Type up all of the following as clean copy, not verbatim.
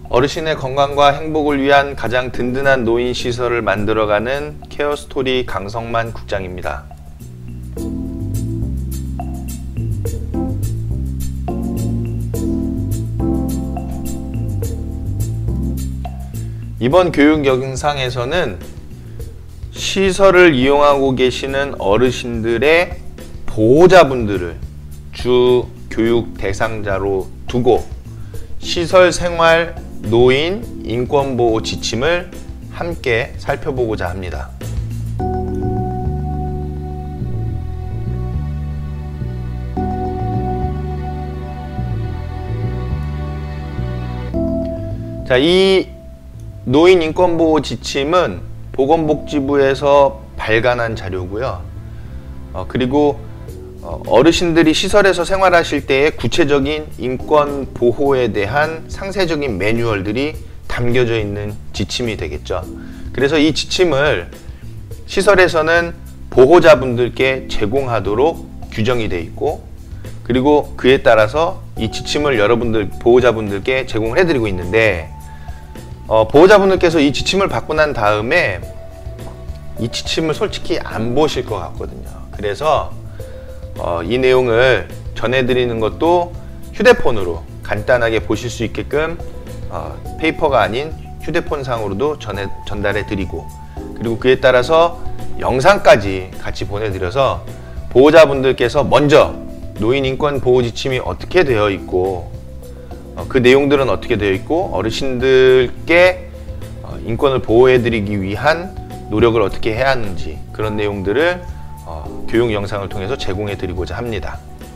어르신의 건강과 행복을 위한 가장 든든한 노인 시설을 만들어가는 케어스토리 강성만 국장입니다. 이번 교육 영상에서는 시설을 이용하고 계시는 어르신들의 보호자분들을 주 교육 대상자로 두고 시설 생활 노인 인권보호 지침을 함께 살펴보고자 합니다. 자, 이 노인 인권보호 지침은 보건복지부에서 발간한 자료고요. 그리고 어르신들이 시설에서 생활하실 때의 구체적인 인권 보호에 대한 상세적인 매뉴얼들이 담겨져 있는 지침이 되겠죠. 그래서 이 지침을 시설에서는 보호자분들께 제공하도록 규정이 되어 있고, 그리고 그에 따라서 이 지침을 여러분들 보호자분들께 제공을 해드리고 있는데, 보호자분들께서 이 지침을 받고 난 다음에 이 지침을 솔직히 안 보실 것 같거든요. 그래서 이 내용을 전해드리는 것도 휴대폰으로 간단하게 보실 수 있게끔 페이퍼가 아닌 휴대폰상으로도 전달해 드리고, 그리고 그에 따라서 영상까지 같이 보내드려서 보호자분들께서 먼저 노인 인권 보호 지침이 어떻게 되어 있고 그 내용들은 어떻게 되어 있고 어르신들께 인권을 보호해 드리기 위한 노력을 어떻게 해야 하는지, 그런 내용들을 교육 영상을 통해서 제공해 드리고자 합니다.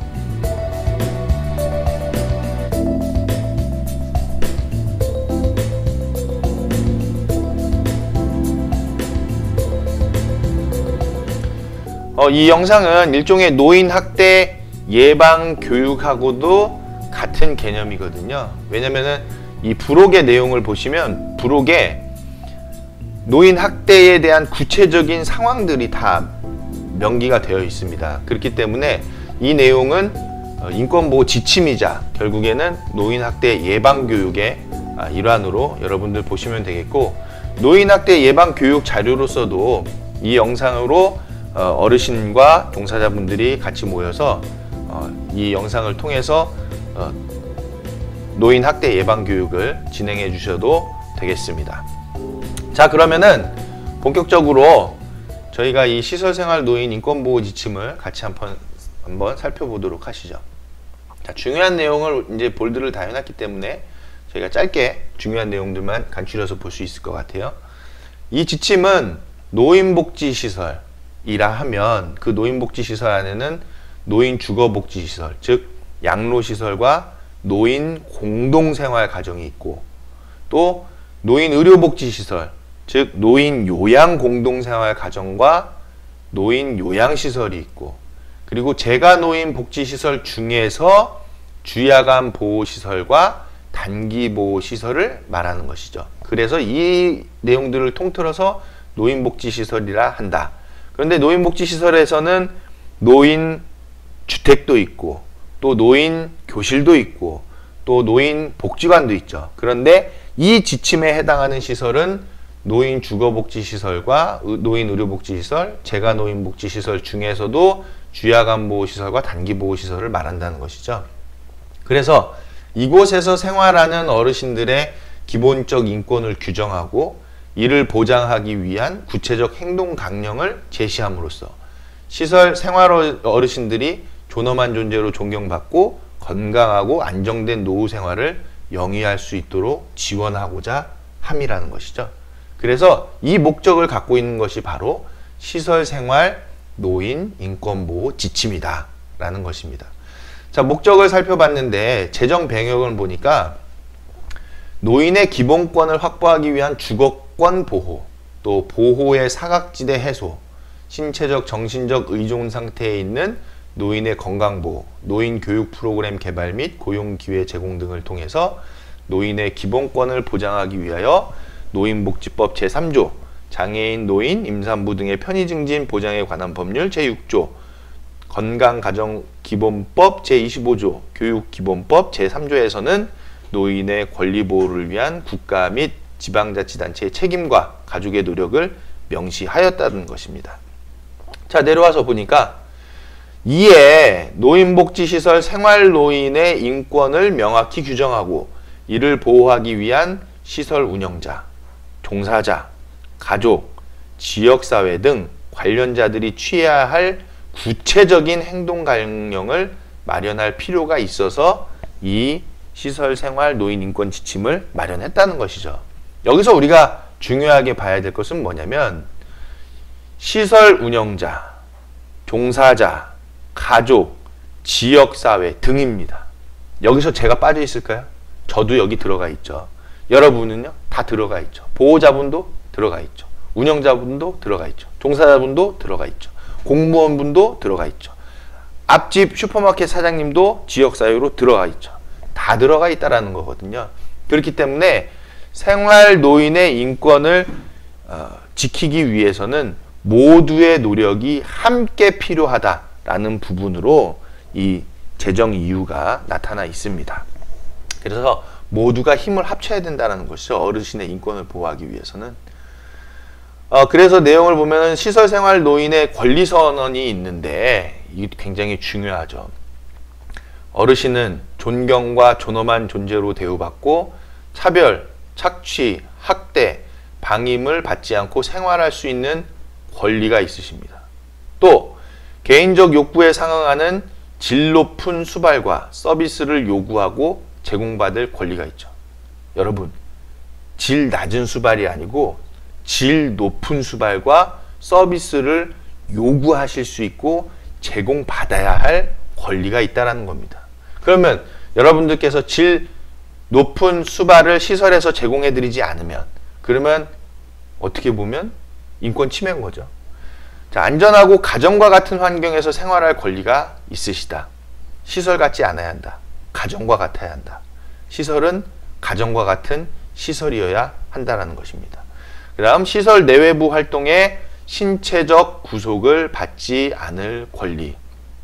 이 영상은 일종의 노인 학대 예방 교육하고도 같은 개념이거든요. 왜냐면은 이 부록의 내용을 보시면 부록에 노인 학대에 대한 구체적인 상황들이 다 명기가 되어 있습니다. 그렇기 때문에 이 내용은 인권보호 지침이자 결국에는 노인 학대 예방 교육의 일환으로 여러분들 보시면 되겠고, 노인 학대 예방 교육 자료로서도 이 영상으로 어르신과 종사자분들이 같이 모여서 이 영상을 통해서 노인 학대 예방 교육을 진행해 주셔도 되겠습니다. 자, 그러면은 본격적으로 저희가 이 시설생활 노인 인권보호 지침을 같이 한번 살펴보도록 하시죠. 자, 중요한 내용을 이제 볼드를 다 해놨기 때문에 저희가 짧게 중요한 내용들만 간추려서 볼 수 있을 것 같아요. 이 지침은 노인복지시설이라 하면 그 노인복지시설 안에는 노인주거복지시설, 즉 양로시설과 노인 공동생활가정이 있고, 또 노인의료복지시설, 즉 노인 요양공동생활가정과 노인 요양시설이 있고, 그리고 재가노인 복지시설 중에서 주야간 보호시설과 단기보호시설을 말하는 것이죠. 그래서 이 내용들을 통틀어서 노인복지시설이라 한다. 그런데 노인복지시설에서는 노인주택도 있고, 또 노인교실도 있고, 또 노인복지관도 있죠. 그런데 이 지침에 해당하는 시설은 노인주거복지시설과 노인의료복지시설, 재가노인복지시설 중에서도 주야간보호시설과 단기보호시설을 말한다는 것이죠. 그래서 이곳에서 생활하는 어르신들의 기본적 인권을 규정하고 이를 보장하기 위한 구체적 행동 강령을 제시함으로써 시설 생활 어르신들이 존엄한 존재로 존경받고 건강하고 안정된 노후 생활을 영위할 수 있도록 지원하고자 함이라는 것이죠. 그래서 이 목적을 갖고 있는 것이 바로 시설생활 노인 인권보호 지침이다 라는 것입니다. 자, 목적을 살펴봤는데 재정 배경을 보니까 노인의 기본권을 확보하기 위한 주거권 보호, 또 보호의 사각지대 해소, 신체적 정신적 의존 상태에 있는 노인의 건강보호, 노인 교육 프로그램 개발 및 고용기회 제공 등을 통해서 노인의 기본권을 보장하기 위하여 노인복지법 제3조, 장애인, 노인, 임산부 등의 편의 증진 보장에 관한 법률 제6조, 건강가정기본법 제25조, 교육기본법 제3조에서는 노인의 권리 보호를 위한 국가 및 지방자치단체의 책임과 가족의 노력을 명시하였다는 것입니다. 자, 내려와서 보니까 이에 노인복지시설 생활노인의 인권을 명확히 규정하고 이를 보호하기 위한 시설 운영자, 종사자, 가족, 지역사회 등 관련자들이 취해야 할 구체적인 행동 강령을 마련할 필요가 있어서 이 시설 생활 노인 인권 지침을 마련했다는 것이죠. 여기서 우리가 중요하게 봐야 될 것은 뭐냐면 시설 운영자, 종사자, 가족, 지역사회 등입니다. 여기서 제가 빠져 있을까요? 저도 여기 들어가 있죠. 여러분은요? 다 들어가 있죠. 보호자분도 들어가 있죠. 운영자분도 들어가 있죠. 종사자분도 들어가 있죠. 공무원분도 들어가 있죠. 앞집 슈퍼마켓 사장님도 지역사회로 들어가 있죠. 다 들어가 있다라는 거거든요. 그렇기 때문에 생활 노인의 인권을 지키기 위해서는 모두의 노력이 함께 필요하다라는 부분으로 이 제정 이유가 나타나 있습니다. 그래서 모두가 힘을 합쳐야 된다는 것이죠. 어르신의 인권을 보호하기 위해서는. 그래서 내용을 보면 시설생활 노인의 권리선언이 있는데 이게 굉장히 중요하죠. 어르신은 존경과 존엄한 존재로 대우받고 차별, 착취, 학대, 방임을 받지 않고 생활할 수 있는 권리가 있으십니다. 또 개인적 욕구에 상응하는 질 높은 수발과 서비스를 요구하고 제공받을 권리가 있죠. 여러분, 질 낮은 수발이 아니고 질 높은 수발과 서비스를 요구하실 수 있고 제공받아야 할 권리가 있다는 겁니다. 그러면 여러분들께서 질 높은 수발을 시설에서 제공해드리지 않으면 그러면 어떻게 보면 인권 침해인 거죠. 자, 안전하고 가정과 같은 환경에서 생활할 권리가 있으시다. 시설 같지 않아야 한다. 가정과 같아야 한다. 시설은 가정과 같은 시설이어야 한다는 것입니다. 그 다음 시설 내외부 활동에 신체적 구속을 받지 않을 권리.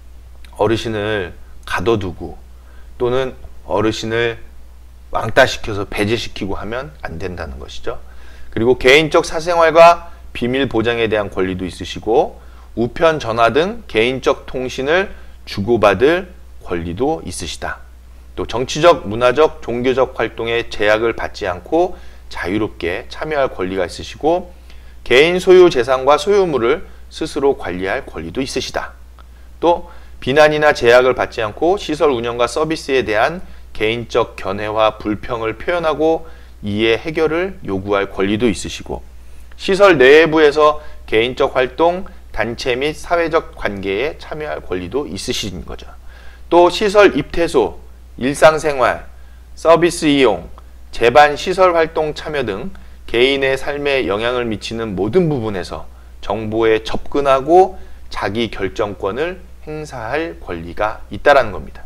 어르신을 가둬두고 또는 어르신을 왕따시켜서 배제시키고 하면 안 된다는 것이죠. 그리고 개인적 사생활과 비밀 보장에 대한 권리도 있으시고 우편 전화 등 개인적 통신을 주고받을 권리도 있으시다. 또 정치적, 문화적, 종교적 활동에 제약을 받지 않고 자유롭게 참여할 권리가 있으시고 개인 소유 재산과 소유물을 스스로 관리할 권리도 있으시다. 또 비난이나 제약을 받지 않고 시설 운영과 서비스에 대한 개인적 견해와 불평을 표현하고 이에 해결을 요구할 권리도 있으시고 시설 내부에서 개인적 활동, 단체 및 사회적 관계에 참여할 권리도 있으신 거죠. 또 시설 입퇴소, 일상생활, 서비스 이용, 재반 시설 활동 참여 등 개인의 삶에 영향을 미치는 모든 부분에서 정보에 접근하고 자기 결정권을 행사할 권리가 있다라는 겁니다.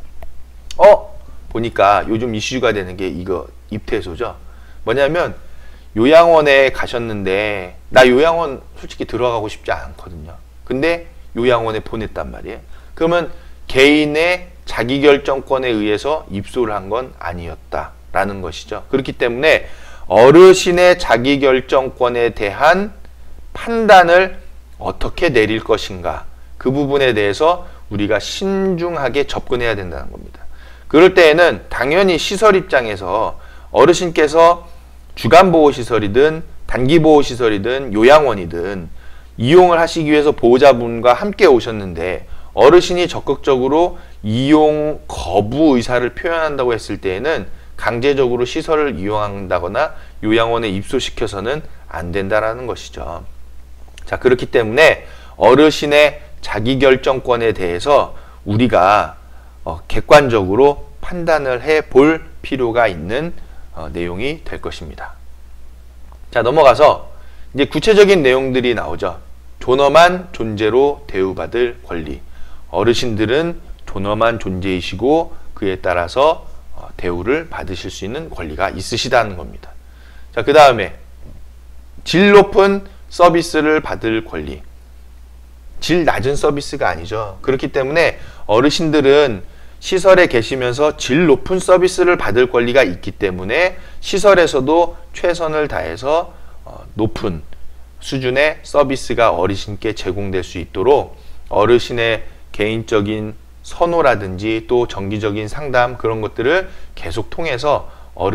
보니까 요즘 이슈가 되는 게 이거 입퇴소죠. 뭐냐면 요양원에 가셨는데 나 요양원 솔직히 들어가고 싶지 않거든요. 근데 요양원에 보냈단 말이에요. 그러면 개인의 자기결정권에 의해서 입소를 한 건 아니었다라는 것이죠. 그렇기 때문에 어르신의 자기결정권에 대한 판단을 어떻게 내릴 것인가 그 부분에 대해서 우리가 신중하게 접근해야 된다는 겁니다. 그럴 때에는 당연히 시설 입장에서 어르신께서 주간보호시설이든 단기보호시설이든 요양원이든 이용을 하시기 위해서 보호자분과 함께 오셨는데 어르신이 적극적으로 이용 거부 의사를 표현한다고 했을 때에는 강제적으로 시설을 이용한다거나 요양원에 입소시켜서는 안 된다라는 것이죠. 자, 그렇기 때문에 어르신의 자기결정권에 대해서 우리가 객관적으로 판단을 해볼 필요가 있는 내용이 될 것입니다. 자, 넘어가서 이제 구체적인 내용들이 나오죠. 존엄한 존재로 대우받을 권리. 어르신들은 존엄한 존재이시고 그에 따라서 대우를 받으실 수 있는 권리가 있으시다는 겁니다. 자, 그 다음에 질 높은 서비스를 받을 권리. 질 낮은 서비스가 아니죠. 그렇기 때문에 어르신들은 시설에 계시면서 질 높은 서비스를 받을 권리가 있기 때문에 시설에서도 최선을 다해서 높은 수준의 서비스가 어르신께 제공될 수 있도록 어르신의 개인적인 선호라든지 또 정기적인 상담 그런 것들을 계속 통해서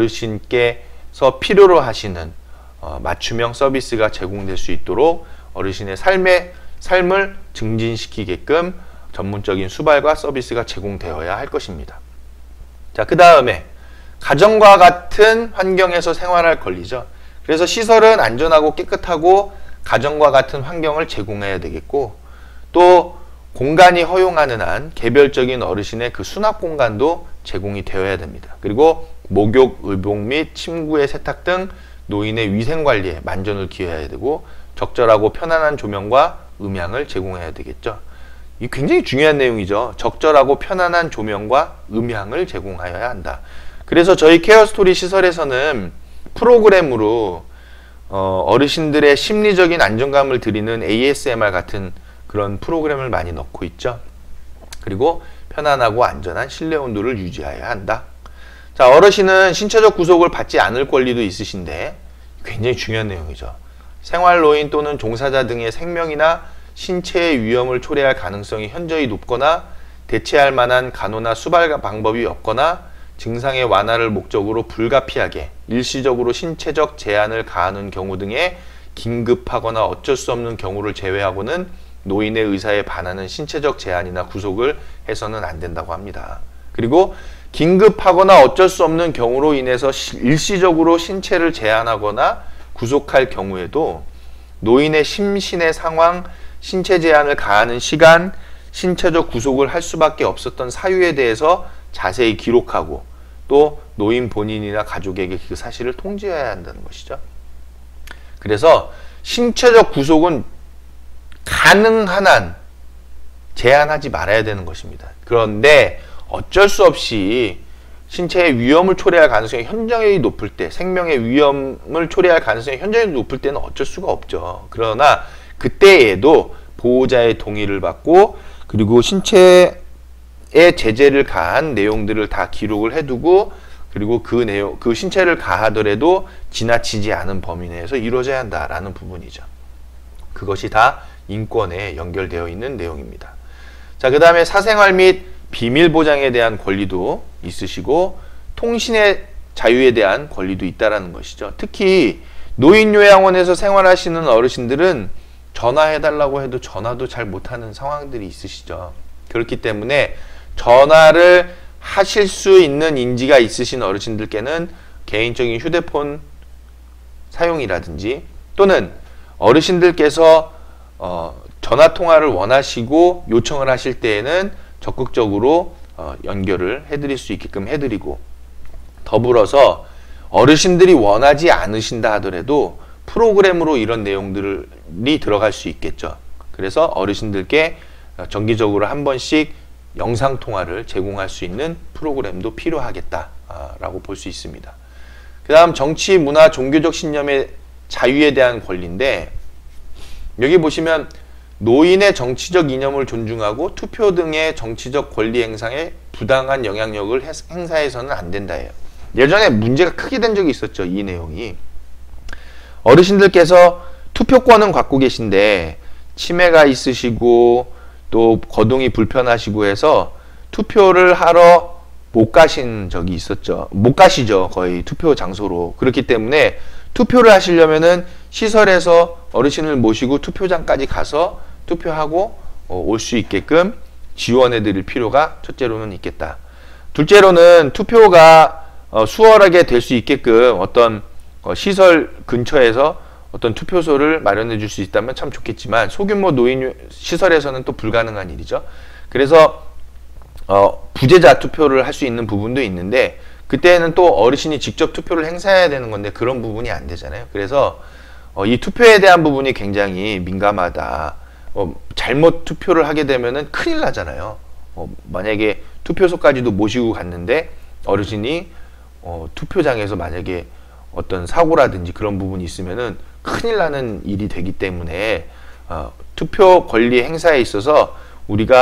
어르신께서 필요로 하시는 맞춤형 서비스가 제공될 수 있도록 어르신의 삶을 증진시키게끔 전문적인 수발과 서비스가 제공되어야 할 것입니다. 자, 그 다음에 가정과 같은 환경에서 생활할 권리죠. 그래서 시설은 안전하고 깨끗하고 가정과 같은 환경을 제공해야 되겠고, 또 공간이 허용하는 한 개별적인 어르신의 그 수납 공간도 제공이 되어야 됩니다. 그리고 목욕, 의복 및 침구의 세탁 등 노인의 위생관리에 만전을 기해야 되고, 적절하고 편안한 조명과 음향을 제공해야 되겠죠. 이 굉장히 중요한 내용이죠. 적절하고 편안한 조명과 음향을 제공하여야 한다. 그래서 저희 케어스토리 시설에서는 프로그램으로 어르신들의 심리적인 안정감을 드리는 ASMR 같은 그런 프로그램을 많이 넣고 있죠. 그리고 편안하고 안전한 실내 온도를 유지해야 한다. 자, 어르신은 신체적 구속을 받지 않을 권리도 있으신데 굉장히 중요한 내용이죠. 생활노인 또는 종사자 등의 생명이나 신체의 위험을 초래할 가능성이 현저히 높거나 대체할 만한 간호나 수발 방법이 없거나 증상의 완화를 목적으로 불가피하게 일시적으로 신체적 제한을 가하는 경우 등의 긴급하거나 어쩔 수 없는 경우를 제외하고는 노인의 의사에 반하는 신체적 제한이나 구속을 해서는 안 된다고 합니다. 그리고 긴급하거나 어쩔 수 없는 경우로 인해서 일시적으로 신체를 제한하거나 구속할 경우에도 노인의 심신의 상황, 신체 제한을 가하는 시간, 신체적 구속을 할 수밖에 없었던 사유에 대해서 자세히 기록하고 또 노인 본인이나 가족에게 그 사실을 통지해야 한다는 것이죠. 그래서 신체적 구속은 가능한 한 제한하지 말아야 되는 것입니다. 그런데 어쩔 수 없이 신체의 위험을 초래할 가능성이 현저히 높을 때, 생명의 위험을 초래할 가능성이 현저히 높을 때는 어쩔 수가 없죠. 그러나 그때에도 보호자의 동의를 받고 그리고 신체의 제재를 가한 내용들을 다 기록을 해두고 그리고 그 신체를 가하더라도 지나치지 않은 범위 내에서 이루어져야 한다라는 부분이죠. 그것이 다 인권에 연결되어 있는 내용입니다. 자, 그 다음에 사생활 및 비밀 보장에 대한 권리도 있으시고 통신의 자유에 대한 권리도 있다라는 것이죠. 특히 노인요양원에서 생활하시는 어르신들은 전화해달라고 해도 전화도 잘 못하는 상황들이 있으시죠. 그렇기 때문에 전화를 하실 수 있는 인지가 있으신 어르신들께는 개인적인 휴대폰 사용이라든지 또는 어르신들께서 전화통화를 원하시고 요청을 하실 때에는 적극적으로 연결을 해드릴 수 있게끔 해드리고, 더불어서 어르신들이 원하지 않으신다 하더라도 프로그램으로 이런 내용들이 들어갈 수 있겠죠. 그래서 어르신들께 정기적으로 한 번씩 영상통화를 제공할 수 있는 프로그램도 필요하겠다라고 볼 수 있습니다. 그 다음 정치, 문화, 종교적 신념의 자유에 대한 권리인데, 여기 보시면 노인의 정치적 이념을 존중하고 투표 등의 정치적 권리 행사에 부당한 영향력을 행사해서는 안 된다예요. 예전에 문제가 크게 된 적이 있었죠. 이 내용이. 어르신들께서 투표권은 갖고 계신데 치매가 있으시고 또 거동이 불편하시고 해서 투표를 하러 못 가신 적이 있었죠. 못 가시죠. 거의 투표 장소로. 그렇기 때문에 투표를 하시려면은 시설에서 어르신을 모시고 투표장까지 가서 투표하고 올 수 있게끔 지원해 드릴 필요가 첫째로는 있겠다. 둘째로는 투표가 수월하게 될 수 있게끔 어떤 시설 근처에서 어떤 투표소를 마련해 줄 수 있다면 참 좋겠지만 소규모 노인 시설에서는 또 불가능한 일이죠. 그래서 부재자 투표를 할 수 있는 부분도 있는데 그때는 또 어르신이 직접 투표를 행사해야 되는 건데 그런 부분이 안 되잖아요. 그래서 이 투표에 대한 부분이 굉장히 민감하다. 잘못 투표를 하게 되면은 큰일 나잖아요. 만약에 투표소까지도 모시고 갔는데 어르신이 투표장에서 만약에 어떤 사고라든지 그런 부분이 있으면은 큰일 나는 일이 되기 때문에 투표 권리 행사에 있어서 우리가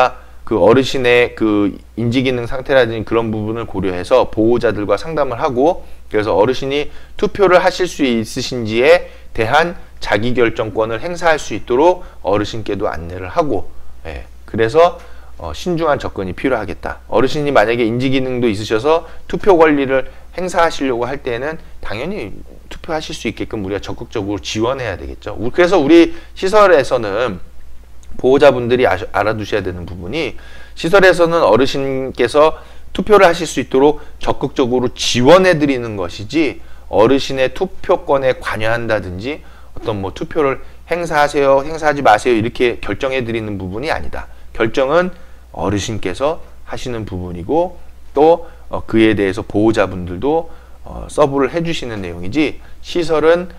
그 어르신의 그 인지기능 상태라든지 그런 부분을 고려해서 보호자들과 상담을 하고, 그래서 어르신이 투표를 하실 수 있으신지에 대한 자기결정권을 행사할 수 있도록 어르신께도 안내를 하고, 예, 그래서 신중한 접근이 필요하겠다. 어르신이 만약에 인지기능도 있으셔서 투표 권리를 행사하시려고 할 때는 당연히 투표하실 수 있게끔 우리가 적극적으로 지원해야 되겠죠. 그래서 우리 시설에서는 보호자분들이 알아두셔야 되는 부분이, 시설에서는 어르신께서 투표를 하실 수 있도록 적극적으로 지원해 드리는 것이지 어르신의 투표권에 관여한다든지 어떤 뭐 투표를 행사하세요, 행사하지 마세요 이렇게 결정해 드리는 부분이 아니다. 결정은 어르신께서 하시는 부분이고, 또 그에 대해서 보호자분들도 서브를 해주시는 내용이지, 시설은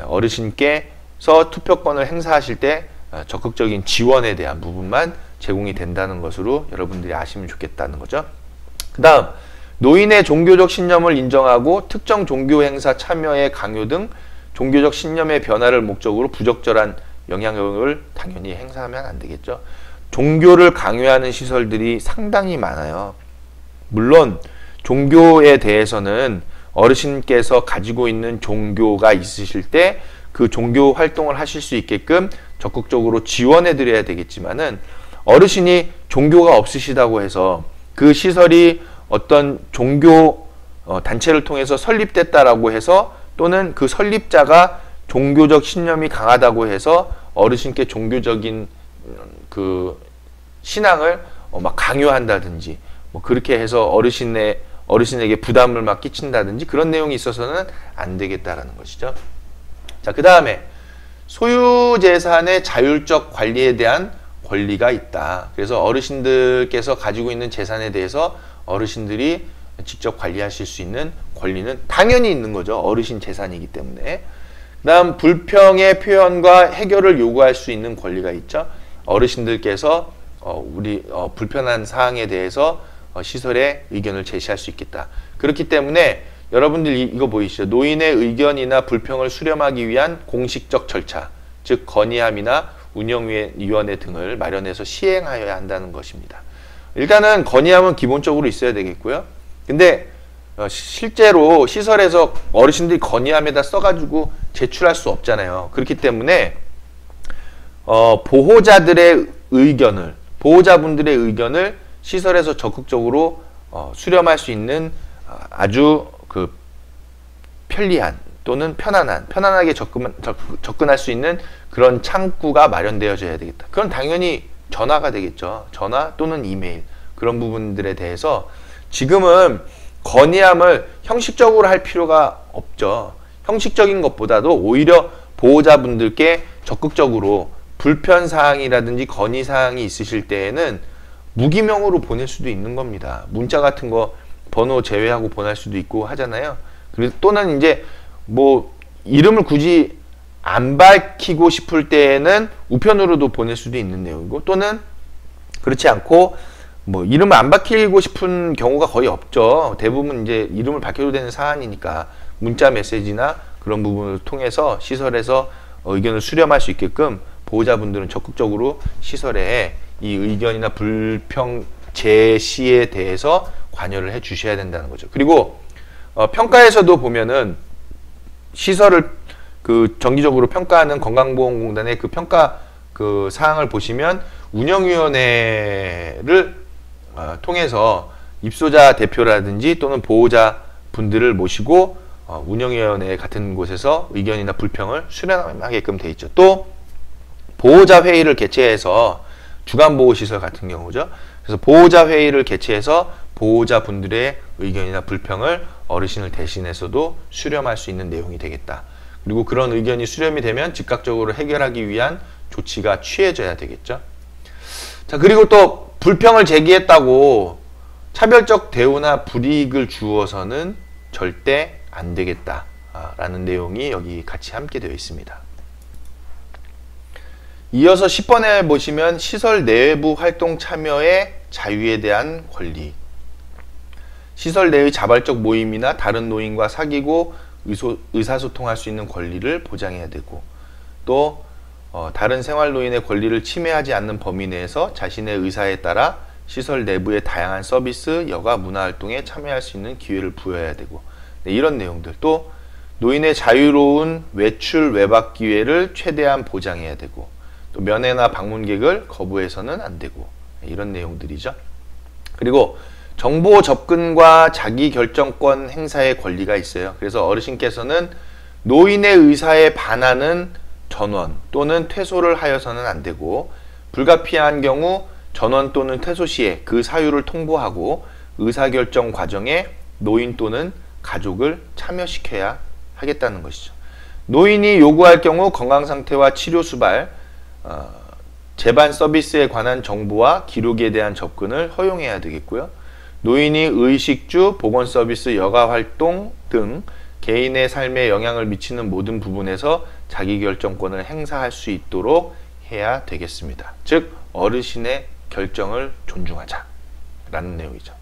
어르신께서 투표권을 행사하실 때 적극적인 지원에 대한 부분만 제공이 된다는 것으로 여러분들이 아시면 좋겠다는 거죠. 그 다음, 노인의 종교적 신념을 인정하고 특정 종교 행사 참여의 강요 등 종교적 신념의 변화를 목적으로 부적절한 영향력을 당연히 행사하면 안 되겠죠. 종교를 강요하는 시설들이 상당히 많아요. 물론 종교에 대해서는 어르신께서 가지고 있는 종교가 있으실 때 그 종교 활동을 하실 수 있게끔 적극적으로 지원해 드려야 되겠지만은, 어르신이 종교가 없으시다고 해서 그 시설이 어떤 종교 단체를 통해서 설립됐다라고 해서, 또는 그 설립자가 종교적 신념이 강하다고 해서 어르신께 종교적인 그 신앙을 막 강요한다든지 뭐 그렇게 해서 어르신에게 부담을 막 끼친다든지 그런 내용이 있어서는 안 되겠다라는 것이죠. 자, 그 다음에 소유재산의 자율적 관리에 대한 권리가 있다. 그래서 어르신들께서 가지고 있는 재산에 대해서 어르신들이 직접 관리하실 수 있는 권리는 당연히 있는 거죠. 어르신 재산이기 때문에. 그 다음, 불평의 표현과 해결을 요구할 수 있는 권리가 있죠. 어르신들께서 불편한 사항에 대해서 시설에 의견을 제시할 수 있겠다. 그렇기 때문에 여러분들 이거 보이시죠? 노인의 의견이나 불평을 수렴하기 위한 공식적 절차, 즉 건의함이나 운영위원회 등을 마련해서 시행하여야 한다는 것입니다. 일단은 건의함은 기본적으로 있어야 되겠고요. 근데 실제로 시설에서 어르신들이 건의함에다 써가지고 제출할 수 없잖아요. 그렇기 때문에 보호자분들의 의견을 시설에서 적극적으로 수렴할 수 있는 아주 그 편리한 또는 편안하게 접근할 수 있는 그런 창구가 마련되어져야 되겠다. 그건 당연히 전화가 되겠죠. 전화 또는 이메일, 그런 부분들에 대해서 지금은 건의함을 형식적으로 할 필요가 없죠. 형식적인 것보다도 오히려 보호자분들께 적극적으로 불편사항이라든지 건의사항이 있으실 때에는 무기명으로 보낼 수도 있는 겁니다. 문자 같은 거 번호 제외하고 보낼 수도 있고 하잖아요. 그래서 또는 이제 뭐 이름을 굳이 안 밝히고 싶을 때에는 우편으로도 보낼 수도 있는 내용이고, 또는 그렇지 않고 뭐 이름을 안 밝히고 싶은 경우가 거의 없죠. 대부분 이제 이름을 밝혀도 되는 사안이니까 문자 메시지나 그런 부분을 통해서 시설에서 의견을 수렴할 수 있게끔 보호자분들은 적극적으로 시설에 이 의견이나 불평 제시에 대해서 관여를 해 주셔야 된다는 거죠. 그리고 평가에서도 보면은 시설을 그 정기적으로 평가하는 건강보험공단의 그 평가 그 사항을 보시면 운영위원회를 통해서 입소자 대표라든지 또는 보호자 분들을 모시고 운영위원회 같은 곳에서 의견이나 불평을 수렴하게끔 돼 있죠. 또 보호자 회의를 개최해서 주간보호시설 같은 경우죠. 그래서 보호자 회의를 개최해서 보호자 분들의 의견이나 불평을 어르신을 대신해서도 수렴할 수 있는 내용이 되겠다. 그리고 그런 의견이 수렴이 되면 즉각적으로 해결하기 위한 조치가 취해져야 되겠죠. 자, 그리고 또 불평을 제기했다고 차별적 대우나 불이익을 주어서는 절대 안 되겠다 라는 내용이 여기 같이 함께 되어 있습니다. 이어서 10번에 보시면 시설 내부 활동 참여의 자유에 대한 권리. 시설 내의 자발적 모임이나 다른 노인과 사귀고 의사소통할 수 있는 권리를 보장해야 되고, 또 다른 생활노인의 권리를 침해하지 않는 범위 내에서 자신의 의사에 따라 시설 내부의 다양한 서비스, 여가 문화 활동에 참여할 수 있는 기회를 부여해야 되고, 네, 이런 내용들. 또 노인의 자유로운 외출 외박 기회를 최대한 보장해야 되고, 또 면회나 방문객을 거부해서는 안 되고, 네, 이런 내용들이죠. 그리고 정보 접근과 자기 결정권 행사의 권리가 있어요. 그래서 어르신께서는 노인의 의사에 반하는 전원 또는 퇴소를 하여서는 안 되고, 불가피한 경우 전원 또는 퇴소 시에 그 사유를 통보하고 의사결정 과정에 노인 또는 가족을 참여시켜야 하겠다는 것이죠. 노인이 요구할 경우 건강상태와 치료 수발, 재반 서비스에 관한 정보와 기록에 대한 접근을 허용해야 되겠고요. 노인이 의식주, 보건서비스, 여가활동 등 개인의 삶에 영향을 미치는 모든 부분에서 자기결정권을 행사할 수 있도록 해야 되겠습니다. 즉 어르신의 결정을 존중하자 라는 내용이죠.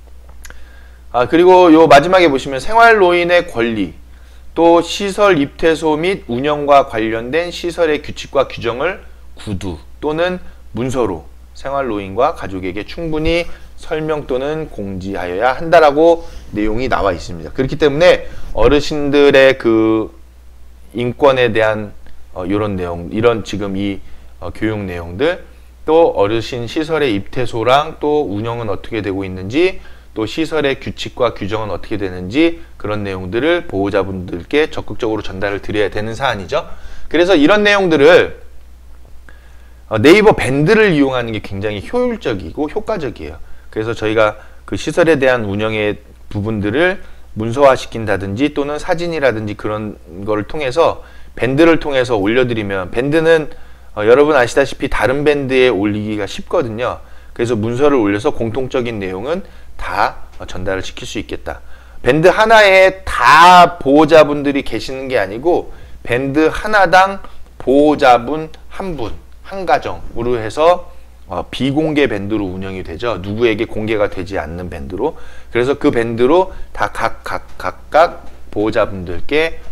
그리고 요 마지막에 보시면 생활노인의 권리, 또 시설 입퇴소 및 운영과 관련된 시설의 규칙과 규정을 구두 또는 문서로 생활노인과 가족에게 충분히 설명 또는 공지하여야 한다라고 내용이 나와 있습니다. 그렇기 때문에 어르신들의 그 인권에 대한 이런 내용, 이런 지금 이 교육 내용들, 또 어르신 시설의 입퇴소랑 또 운영은 어떻게 되고 있는지, 또 시설의 규칙과 규정은 어떻게 되는지, 그런 내용들을 보호자분들께 적극적으로 전달을 드려야 되는 사안이죠. 그래서 이런 내용들을 네이버 밴드를 이용하는 게 굉장히 효율적이고 효과적이에요. 그래서 저희가 그 시설에 대한 운영의 부분들을 문서화시킨다든지 또는 사진이라든지 그런 거를 통해서 밴드를 통해서 올려드리면, 밴드는 여러분 아시다시피 다른 밴드에 올리기가 쉽거든요. 그래서 문서를 올려서 공통적인 내용은 다 전달을 시킬 수 있겠다. 밴드 하나에 다 보호자분들이 계시는 게 아니고 밴드 하나당 보호자분 한 분, 한 가정으로 해서 비공개 밴드로 운영이 되죠. 누구에게 공개가 되지 않는 밴드로. 그래서 그 밴드로 다 각각 보호자분들께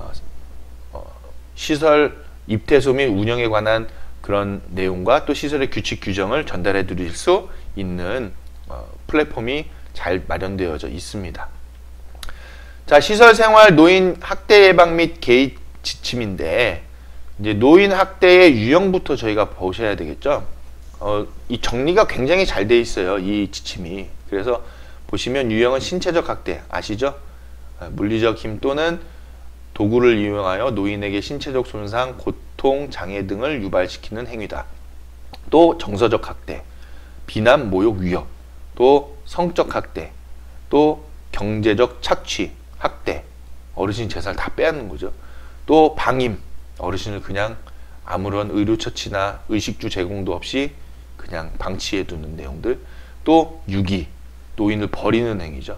시설 입퇴소 및 운영에 관한 그런 내용과 또 시설의 규칙 규정을 전달해 드릴 수 있는 플랫폼이 잘 마련되어져 있습니다. 자, 시설생활 노인 학대 예방 및 개입 지침인데, 이제 노인 학대의 유형부터 저희가 보셔야 되겠죠. 이 정리가 굉장히 잘 돼 있어요, 이 지침이. 그래서 보시면 유형은 신체적 학대 아시죠? 물리적 힘 또는 도구를 이용하여 노인에게 신체적 손상, 고통, 장애 등을 유발시키는 행위다. 또 정서적 학대, 비난, 모욕, 위협, 또 성적 학대, 또 경제적 착취, 학대, 어르신 재산을 다 빼앗는 거죠. 또 방임, 어르신을 그냥 아무런 의료처치나 의식주 제공도 없이 그냥 방치해 두는 내용들. 또 유기, 노인을 버리는 행위죠.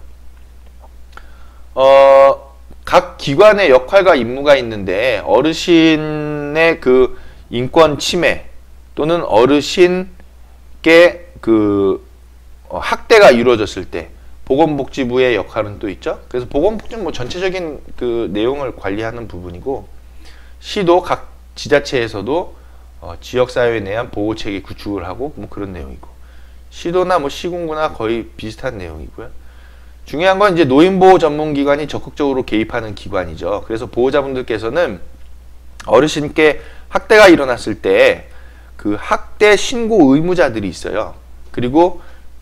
각 기관의 역할과 임무가 있는데, 어르신의 그 인권 침해 또는 어르신께 그 학대가 이루어졌을 때 보건복지부의 역할은 또 있죠. 그래서 보건복지는 뭐 전체적인 그 내용을 관리하는 부분이고, 시도 각 지자체에서도 지역사회에 대한 보호체계 구축을 하고 뭐 그런 내용이고, 시도나 뭐 시군구나 거의 비슷한 내용이고요. 중요한 건 이제 노인보호 전문기관이 적극적으로 개입하는 기관이죠. 그래서 보호자분들께서는 어르신께 학대가 일어났을 때 그 학대 신고 의무자들이 있어요. 그리고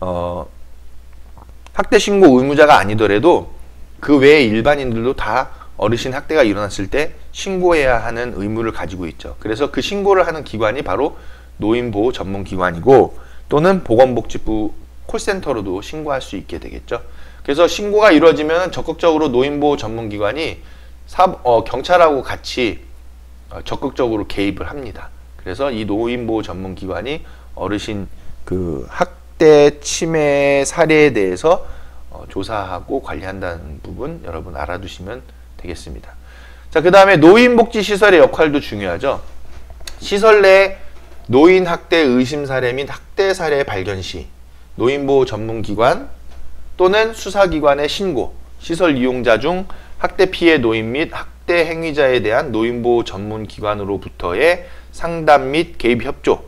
학대 신고 의무자가 아니더라도 그 외에 일반인들도 다 어르신 학대가 일어났을 때 신고해야 하는 의무를 가지고 있죠. 그래서 그 신고를 하는 기관이 바로 노인보호 전문기관이고, 또는 보건복지부 콜센터로도 신고할 수 있게 되겠죠. 그래서 신고가 이루어지면 적극적으로 노인보호 전문기관이 경찰하고 같이 적극적으로 개입을 합니다. 그래서 이 노인보호 전문기관이 어르신 그 학대 침해 사례에 대해서 조사하고 관리한다는 부분 여러분 알아두시면 되겠습니다. 자, 그 다음에 노인복지시설의 역할도 중요하죠. 시설 내 노인 학대 의심 사례 및 학대 사례 발견 시 노인보호 전문기관 또는 수사기관에 신고, 시설 이용자 중 학대 피해 노인 및 학대 행위자에 대한 노인보호 전문기관으로부터의 상담 및 개입 협조,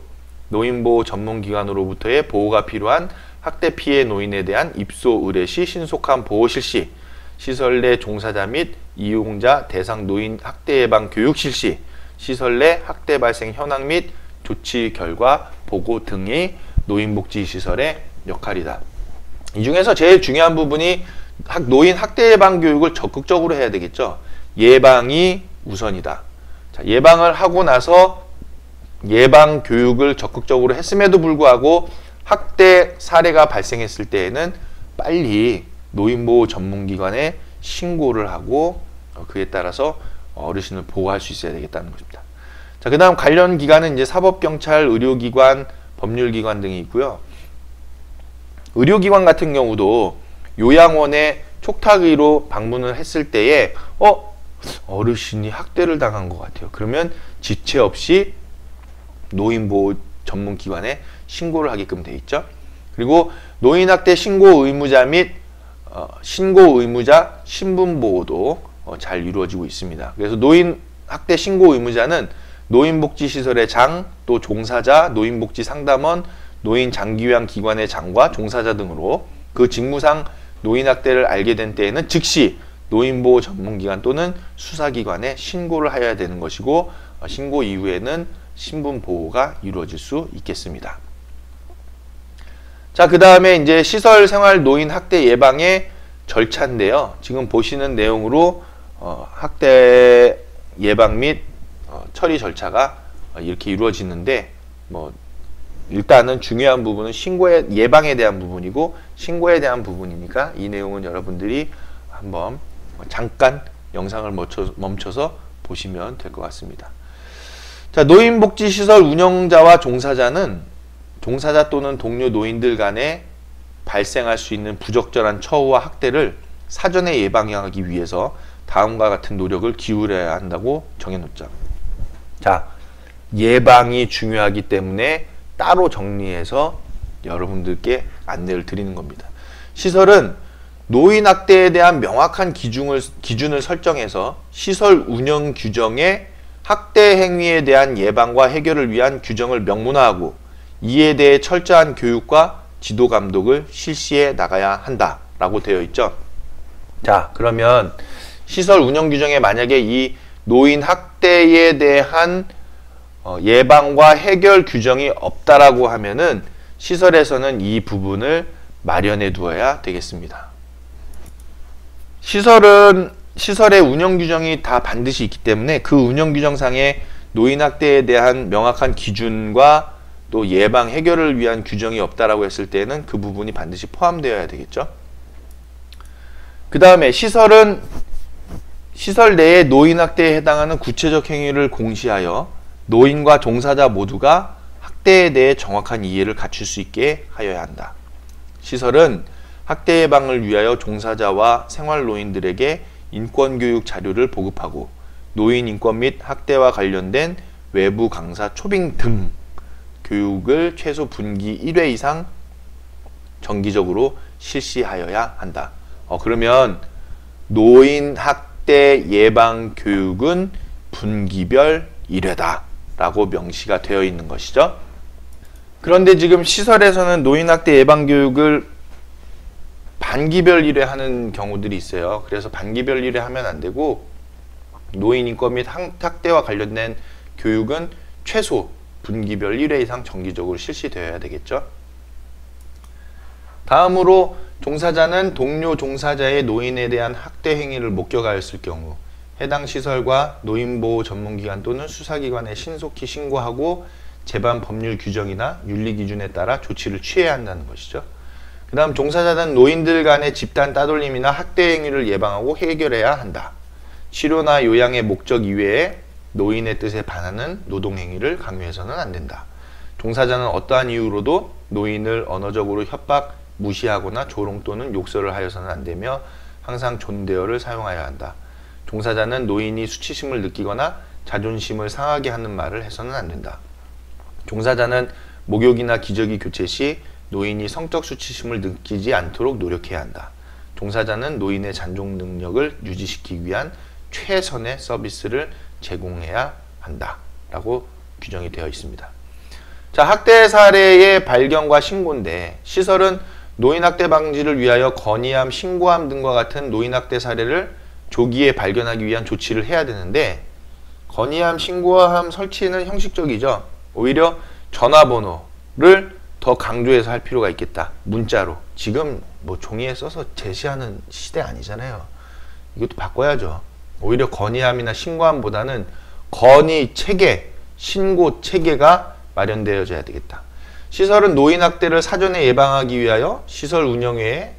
노인보호 전문기관으로부터의 보호가 필요한 학대 피해 노인에 대한 입소 의뢰 시 신속한 보호 실시, 시설 내 종사자 및 이용자 대상 노인 학대 예방 교육 실시, 시설 내 학대 발생 현황 및 조치 결과 보고 등이 노인복지시설의 역할이다. 이 중에서 제일 중요한 부분이 노인 학대 예방 교육을 적극적으로 해야 되겠죠. 예방이 우선이다. 자, 예방을 하고 나서 예방 교육을 적극적으로 했음에도 불구하고 학대 사례가 발생했을 때에는 빨리 노인보호 전문기관에 신고를 하고 그에 따라서 어르신을 보호할 수 있어야 되겠다는 것입니다. 자, 그 다음 관련 기관은 이제 사법경찰, 의료기관, 법률기관 등이 있고요. 의료기관 같은 경우도 요양원에 촉탁의로 방문을 했을 때에 어르신이 학대를 당한 것 같아요. 그러면 지체 없이 노인보호 전문기관에 신고를 하게끔 돼 있죠. 그리고 노인학대 신고 의무자 및 신고 의무자 신분보호도 잘 이루어지고 있습니다. 그래서 노인학대 신고 의무자는 노인복지시설의 장, 또 종사자, 노인복지상담원, 노인장기요양기관의 장과 종사자 등으로 그 직무상 노인학대를 알게 된 때에는 즉시 노인보호 전문기관 또는 수사기관에 신고를 하여야 되는 것이고, 신고 이후에는 신분보호가 이루어질 수 있겠습니다. 자, 그 다음에 이제 시설생활 노인 학대 예방의 절차인데요. 지금 보시는 내용으로 학대 예방 및 처리 절차가 이렇게 이루어지는데, 일단은 중요한 부분은 예방에 대한 부분이고 신고에 대한 부분이니까 이 내용은 여러분들이 한번 잠깐 영상을 멈춰서 보시면 될 것 같습니다. 자, 노인복지시설 운영자와 종사자 또는 동료 노인들 간에 발생할 수 있는 부적절한 처우와 학대를 사전에 예방하기 위해서 다음과 같은 노력을 기울여야 한다고 정해놓죠. 자, 예방이 중요하기 때문에 따로 정리해서 여러분들께 안내를 드리는 겁니다. 시설은 노인학대에 대한 명확한 기준을 설정해서 시설 운영 규정에 학대 행위에 대한 예방과 해결을 위한 규정을 명문화하고 이에 대해 철저한 교육과 지도 감독을 실시해 나가야 한다라고 되어 있죠. 자, 그러면 시설 운영 규정에 만약에 이 노인 학대에 대한 예방과 해결 규정이 없다라고 하면은 시설에서는 이 부분을 마련해 두어야 되겠습니다. 시설의 운영 규정이 다 반드시 있기 때문에 그 운영 규정상에 노인 학대에 대한 명확한 기준과 또 예방 해결을 위한 규정이 없다라고 했을 때는 그 부분이 반드시 포함되어야 되겠죠. 그 다음에 시설 내에 노인 학대에 해당하는 구체적 행위를 공시하여 노인과 종사자 모두가 학대에 대해 정확한 이해를 갖출 수 있게 하여야 한다. 시설은 학대 예방을 위하여 종사자와 생활노인들에게 인권교육 자료를 보급하고 노인 인권 및 학대와 관련된 외부 강사 초빙 등 교육을 최소 분기 1회 이상 정기적으로 실시하여야 한다. 그러면 노인 학대 예방 교육은 분기별 1회다 라고 명시가 되어 있는 것이죠. 그런데 지금 시설에서는 노인학대 예방교육을 반기별 1회 하는 경우들이 있어요. 그래서 반기별 1회 하면 안 되고 노인인권 및 학대와 관련된 교육은 최소 분기별 1회 이상 정기적으로 실시되어야 되겠죠. 다음으로 종사자는 동료 종사자의 노인에 대한 학대 행위를 목격하였을 경우 해당 시설과 노인보호 전문기관 또는 수사기관에 신속히 신고하고 제반 법률 규정이나 윤리기준에 따라 조치를 취해야 한다는 것이죠. 그 다음 종사자는 노인들 간의 집단 따돌림이나 학대 행위를 예방하고 해결해야 한다. 치료나 요양의 목적 이외에 노인의 뜻에 반하는 노동행위를 강요해서는 안 된다. 종사자는 어떠한 이유로도 노인을 언어적으로 협박, 무시하거나 조롱 또는 욕설을 하여서는 안 되며 항상 존대어를 사용하여야 한다. 종사자는 노인이 수치심을 느끼거나 자존심을 상하게 하는 말을 해서는 안 된다. 종사자는 목욕이나 기저귀 교체 시 노인이 성적 수치심을 느끼지 않도록 노력해야 한다. 종사자는 노인의 잔존 능력을 유지시키기 위한 최선의 서비스를 제공해야 한다 라고 규정이 되어 있습니다. 자, 학대 사례의 발견과 신고인데 시설은 노인학대 방지를 위하여 건의함, 신고함 등과 같은 노인학대 사례를 조기에 발견하기 위한 조치를 해야 되는데 건의함, 신고함 설치는 형식적이죠. 오히려 전화번호를 더 강조해서 할 필요가 있겠다. 문자로. 지금 뭐 종이에 써서 제시하는 시대 아니잖아요. 이것도 바꿔야죠. 오히려 건의함이나 신고함보다는 건의 체계, 신고 체계가 마련되어져야 되겠다. 시설은 노인학대를 사전에 예방하기 위하여 시설 운영회에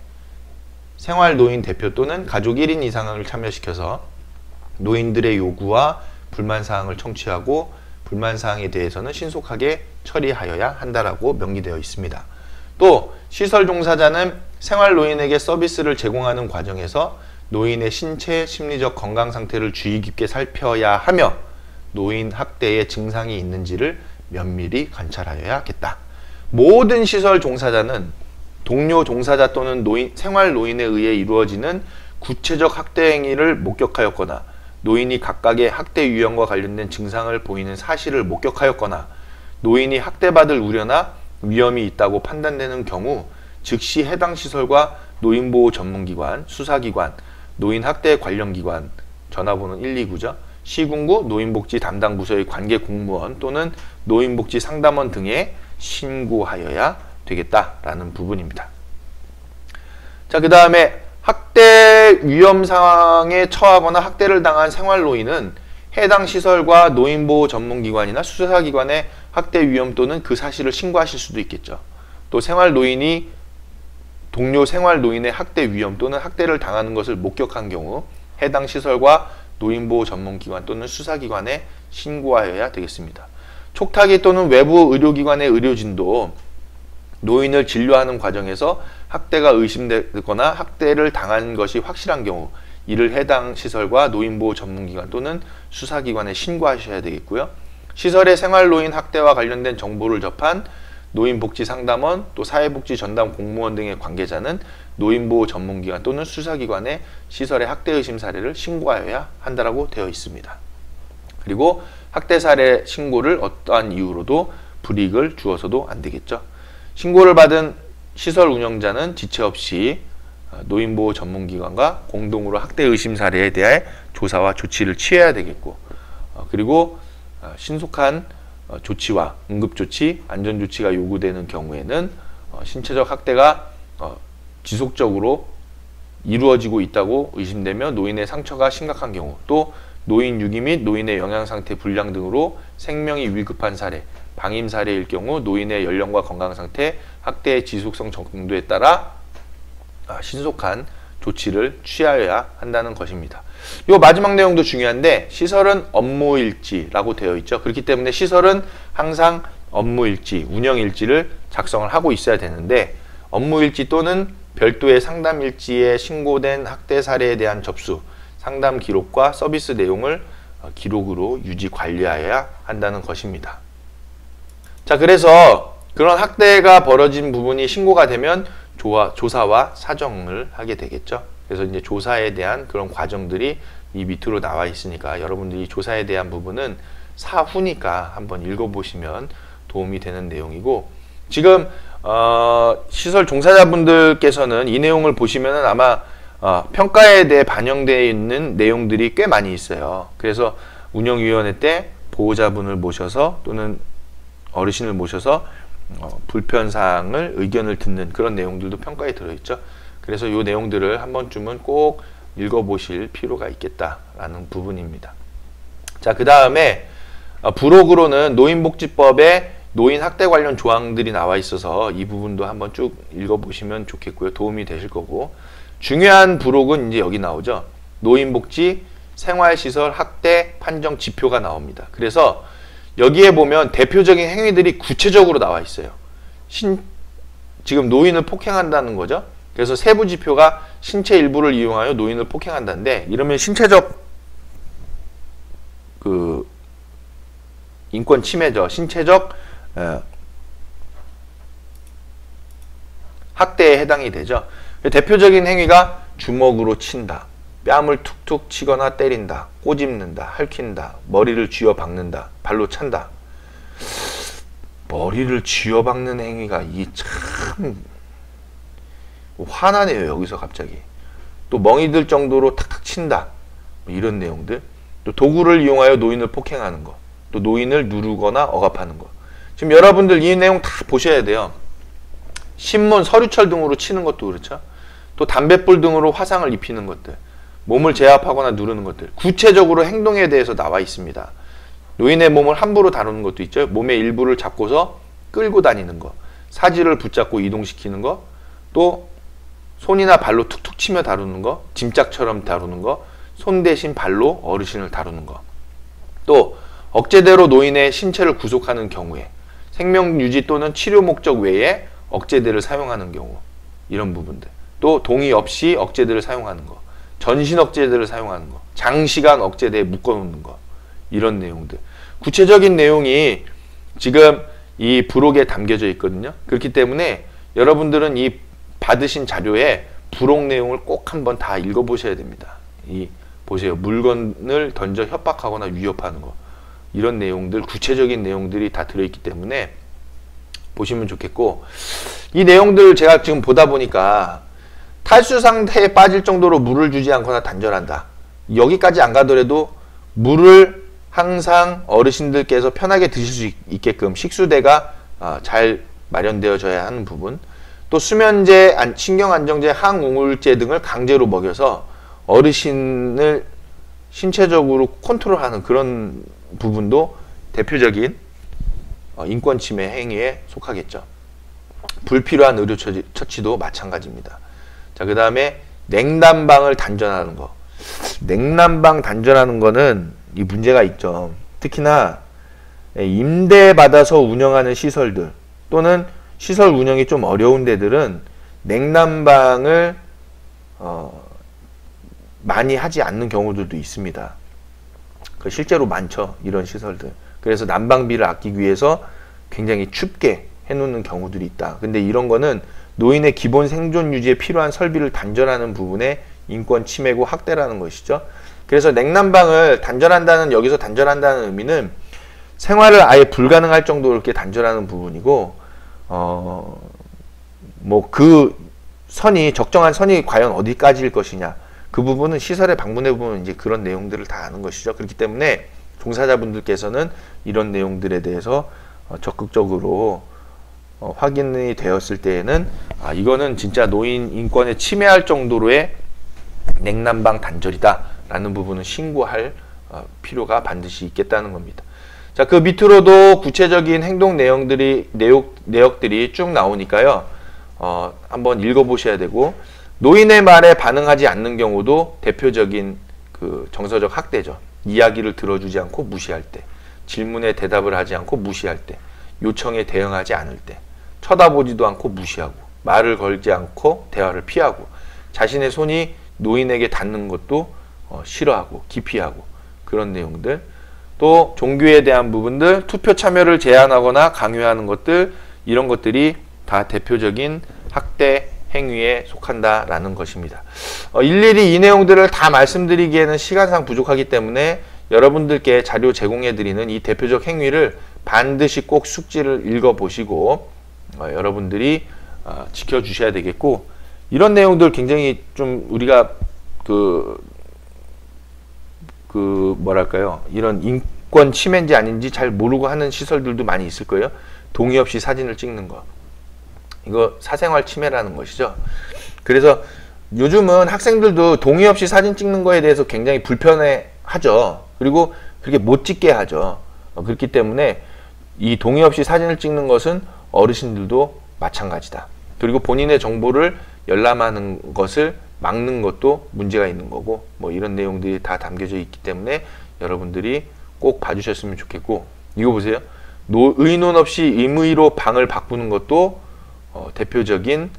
생활노인 대표 또는 가족 1인 이상을 참여시켜서 노인들의 요구와 불만사항을 청취하고 불만사항에 대해서는 신속하게 처리하여야 한다라고 명기되어 있습니다. 또 시설 종사자는 생활노인에게 서비스를 제공하는 과정에서 노인의 신체, 심리적 건강 상태를 주의 깊게 살펴야 하며 노인 학대의 증상이 있는지를 면밀히 관찰하여야 하겠다. 모든 시설 종사자는 동료 종사자 또는 생활노인에 의해 이루어지는 구체적 학대 행위를 목격하였거나 노인이 각각의 학대 유형과 관련된 증상을 보이는 사실을 목격하였거나 노인이 학대받을 우려나 위험이 있다고 판단되는 경우 즉시 해당 시설과 노인보호 전문기관, 수사기관, 노인학대 관련기관, 전화번호 129죠. 시군구 노인복지 담당 부서의 관계 공무원 또는 노인복지 상담원 등에 신고하여야 되겠다라는 부분입니다. 자, 그 다음에 학대 위험 상황에 처하거나 학대를 당한 생활노인은 해당 시설과 노인보호 전문기관이나 수사기관에 학대 위험 또는 그 사실을 신고하실 수도 있겠죠. 또 생활노인이 동료 생활노인의 학대 위험 또는 학대를 당하는 것을 목격한 경우 해당 시설과 노인보호 전문기관 또는 수사기관에 신고하여야 되겠습니다. 촉탁이 또는 외부 의료기관의 의료진도 노인을 진료하는 과정에서 학대가 의심되거나 학대를 당한 것이 확실한 경우 이를 해당 시설과 노인보호 전문기관 또는 수사기관에 신고하셔야 되겠고요. 시설의 생활노인 학대와 관련된 정보를 접한 노인복지상담원 또 사회복지 전담 공무원 등의 관계자는 노인보호 전문기관 또는 수사기관에 시설의 학대 의심 사례를 신고하여야 한다라고 되어 있습니다. 그리고 학대 사례 신고를 어떠한 이유로도 불이익을 주어서도 안 되겠죠. 신고를 받은 시설 운영자는 지체 없이 노인보호 전문기관과 공동으로 학대 의심 사례에 대해 조사와 조치를 취해야 되겠고 그리고 신속한 조치와 응급조치, 안전조치가 요구되는 경우에는 신체적 학대가 지속적으로 이루어지고 있다고 의심되며 노인의 상처가 심각한 경우 또 노인 유기 및 노인의 영양상태 불량 등으로 생명이 위급한 사례, 방임 사례일 경우 노인의 연령과 건강상태, 학대의 지속성 정도에 따라 신속한 조치를 취하여야 한다는 것입니다. 이 마지막 내용도 중요한데 시설은 업무일지라고 되어 있죠. 그렇기 때문에 시설은 항상 업무일지, 운영일지를 작성을 하고 있어야 되는데 업무일지 또는 별도의 상담일지에 신고된 학대 사례에 대한 접수, 상담 기록과 서비스 내용을 기록으로 유지 관리하여야 한다는 것입니다. 자, 그래서 그런 학대가 벌어진 부분이 신고가 되면 조사와 사정을 하게 되겠죠. 그래서 이제 조사에 대한 그런 과정들이 이 밑으로 나와 있으니까 여러분들이 조사에 대한 부분은 사후니까 한번 읽어보시면 도움이 되는 내용이고 지금 시설 종사자분들께서는 이 내용을 보시면 아마 평가에 대해 반영되어 있는 내용들이 꽤 많이 있어요. 그래서 운영위원회 때 보호자분을 모셔서 또는 어르신을 모셔서 불편사항을 의견을 듣는 그런 내용들도 평가에 들어있죠. 그래서 이 내용들을 한 번쯤은 꼭 읽어보실 필요가 있겠다라는 부분입니다. 자, 그 다음에 부록으로는 노인복지법에 노인학대 관련 조항들이 나와 있어서 이 부분도 한번 쭉 읽어보시면 좋겠고요. 도움이 되실 거고 중요한 부록은 이제 여기 나오죠. 노인복지 생활시설 학대 판정 지표가 나옵니다. 그래서 여기에 보면 대표적인 행위들이 구체적으로 나와 있어요. 지금 노인을 폭행한다는 거죠. 그래서 세부 지표가 신체 일부를 이용하여 노인을 폭행한다는데 이러면 신체적 인권 침해죠. 신체적 학대에 해당이 되죠. 대표적인 행위가 주먹으로 친다, 뺨을 툭툭 치거나 때린다, 꼬집는다, 핥힌다, 머리를 쥐어 박는다, 발로 찬다. 머리를 쥐어박는 행위가 이게 참 화나네요. 여기서 갑자기 또 멍이 들 정도로 탁탁 친다, 뭐 이런 내용들. 또 도구를 이용하여 노인을 폭행하는 거, 또 노인을 누르거나 억압하는 거. 지금 여러분들 이 내용 다 보셔야 돼요. 신문, 서류철 등으로 치는 것도 그렇죠. 또 담뱃불 등으로 화상을 입히는 것들, 몸을 제압하거나 누르는 것들, 구체적으로 행동에 대해서 나와 있습니다. 노인의 몸을 함부로 다루는 것도 있죠. 몸의 일부를 잡고서 끌고 다니는 거, 사지를 붙잡고 이동시키는 거, 또 손이나 발로 툭툭 치며 다루는 거, 짐짝처럼 다루는 거, 손 대신 발로 어르신을 다루는 거, 또 억제대로 노인의 신체를 구속하는 경우에 생명 유지 또는 치료 목적 외에 억제대를 사용하는 경우, 이런 부분들. 또 동의 없이 억제대를 사용하는 거, 전신 억제대를 사용하는 거, 장시간 억제대에 묶어놓는 거, 이런 내용들. 구체적인 내용이 지금 이 부록에 담겨져 있거든요. 그렇기 때문에 여러분들은 이 받으신 자료에 부록 내용을 꼭 한번 다 읽어보셔야 됩니다. 보세요. 물건을 던져 협박하거나 위협하는 거, 이런 내용들, 구체적인 내용들이 다 들어있기 때문에 보시면 좋겠고, 이 내용들 제가 지금 보다 보니까 탈수 상태에 빠질 정도로 물을 주지 않거나 단절한다. 여기까지 안 가더라도 물을 항상 어르신들께서 편하게 드실 수 있게끔 식수대가 잘 마련되어져야 하는 부분, 또 수면제, 신경안정제, 항우울제 등을 강제로 먹여서 어르신을 신체적으로 컨트롤하는 그런 부분도 대표적인 인권 침해 행위에 속하겠죠. 불필요한 의료 처치도 마찬가지입니다. 자, 그 다음에 냉난방을 단절하는 거. 냉난방 단절하는 거는 이 문제가 있죠. 특히나 임대받아서 운영하는 시설들 또는 시설 운영이 좀 어려운 데들은 냉난방을 많이 하지 않는 경우들도 있습니다. 실제로 많죠. 이런 시설들. 그래서 난방비를 아끼기 위해서 굉장히 춥게 해놓는 경우들이 있다. 근데 이런 거는 노인의 기본 생존 유지에 필요한 설비를 단절하는 부분에 인권 침해고 학대라는 것이죠. 그래서 냉난방을 단절한다는, 여기서 단절한다는 의미는 생활을 아예 불가능할 정도로 이렇게 단절하는 부분이고, 뭐 그 선이, 적정한 선이 과연 어디까지일 것이냐, 그 부분은 시설에 방문해 보면 이제 그런 내용들을 다 아는 것이죠. 그렇기 때문에 종사자분들께서는 이런 내용들에 대해서 적극적으로 확인이 되었을 때에는 이거는 진짜 노인 인권에 침해할 정도로의 냉난방 단절이다 라는 부분은 신고할 필요가 반드시 있겠다는 겁니다. 자, 그 밑으로도 구체적인 행동 내역들이 쭉 나오니까요. 한번 읽어보셔야 되고, 노인의 말에 반응하지 않는 경우도 대표적인 그 정서적 학대죠. 이야기를 들어주지 않고 무시할 때, 질문에 대답을 하지 않고 무시할 때, 요청에 대응하지 않을 때, 쳐다보지도 않고 무시하고, 말을 걸지 않고 대화를 피하고, 자신의 손이 노인에게 닿는 것도 싫어하고 기피하고, 그런 내용들. 또 종교에 대한 부분들, 투표 참여를 제한하거나 강요하는 것들, 이런 것들이 다 대표적인 학대 행위에 속한다라는 것입니다. 일일이 이 내용들을 다 말씀드리기에는 시간상 부족하기 때문에 여러분들께 자료 제공해드리는 이 대표적 행위를 반드시 꼭 숙지를 읽어보시고 여러분들이 지켜주셔야 되겠고, 이런 내용들 굉장히 좀 우리가 뭐랄까요, 이런 인권 침해인지 아닌지 잘 모르고 하는 시설들도 많이 있을 거예요. 동의 없이 사진을 찍는 거, 이거 사생활 침해라는 것이죠. 그래서 요즘은 학생들도 동의 없이 사진 찍는 거에 대해서 굉장히 불편해 하죠. 그리고 그렇게 못 찍게 하죠. 그렇기 때문에 이 동의 없이 사진을 찍는 것은 어르신들도 마찬가지다. 그리고 본인의 정보를 열람하는 것을 막는 것도 문제가 있는 거고, 뭐 이런 내용들이 다 담겨져 있기 때문에 여러분들이 꼭 봐주셨으면 좋겠고, 이거 보세요. 의논 없이 임의로 방을 바꾸는 것도 대표적인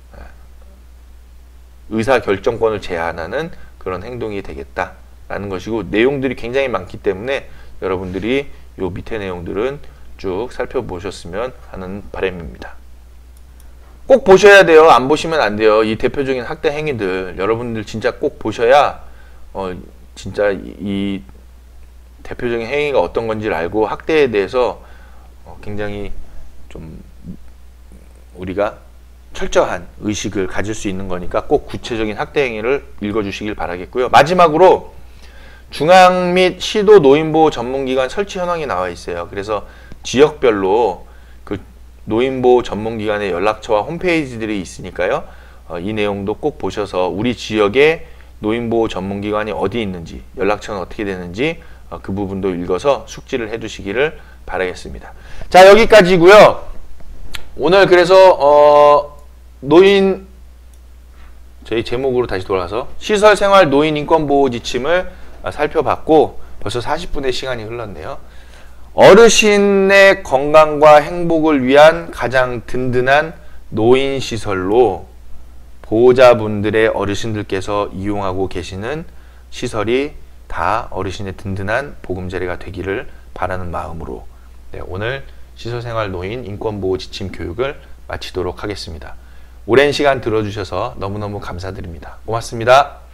의사결정권을 제한하는 그런 행동이 되겠다라는 것이고, 내용들이 굉장히 많기 때문에 여러분들이 요 밑에 내용들은 쭉 살펴보셨으면 하는 바람입니다. 꼭 보셔야 돼요. 안 보시면 안 돼요. 이 대표적인 학대 행위들 여러분들 진짜 꼭 보셔야 진짜 이 대표적인 행위가 어떤 건지를 알고 학대에 대해서 굉장히 좀 우리가 철저한 의식을 가질 수 있는 거니까 꼭 구체적인 학대 행위를 읽어주시길 바라겠고요. 마지막으로 중앙 및 시도 노인보호 전문기관 설치 현황이 나와 있어요. 그래서 지역별로 그 노인보호 전문기관의 연락처와 홈페이지들이 있으니까요. 이 내용도 꼭 보셔서 우리 지역에 노인보호 전문기관이 어디 있는지, 연락처는 어떻게 되는지 그 부분도 읽어서 숙지를 해두시기를 바라겠습니다. 자, 여기까지고요. 오늘 그래서 노인, 저희 제목으로 다시 돌아가서 시설생활 노인 인권보호 지침을 살펴봤고 벌써 40분의 시간이 흘렀네요. 어르신의 건강과 행복을 위한 가장 든든한 노인시설로 보호자분들의 어르신들께서 이용하고 계시는 시설이 다 어르신의 든든한 보금자리가 되기를 바라는 마음으로 오늘 시설생활 노인 인권보호 지침 교육을 마치도록 하겠습니다. 오랜 시간 들어주셔서 너무너무 감사드립니다. 고맙습니다.